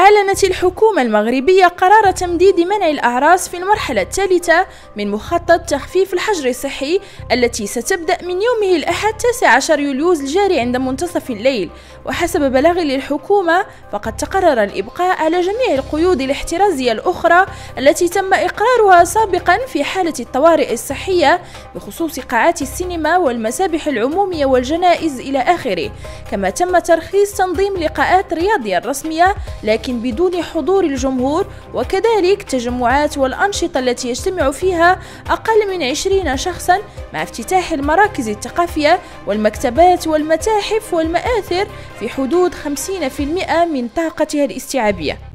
أعلنت الحكومة المغربية قرار تمديد منع الأعراس في المرحلة الثالثة من مخطط تخفيف الحجر الصحي التي ستبدأ من يومه الأحد 19 يوليوز الجاري عند منتصف الليل. وحسب بلاغ للحكومة فقد تقرر الإبقاء على جميع القيود الاحترازية الأخرى التي تم إقرارها سابقا في حالة الطوارئ الصحية بخصوص قاعات السينما والمسابح العمومية والجنائز إلى آخره. كما تم ترخيص تنظيم لقاءات رياضية رسمية لكن بدون حضور الجمهور، وكذلك تجمعات والأنشطة التي يجتمع فيها أقل من 20 شخصا، مع افتتاح المراكز الثقافية والمكتبات والمتاحف والمآثر في حدود 50% من طاقتها الاستيعابية.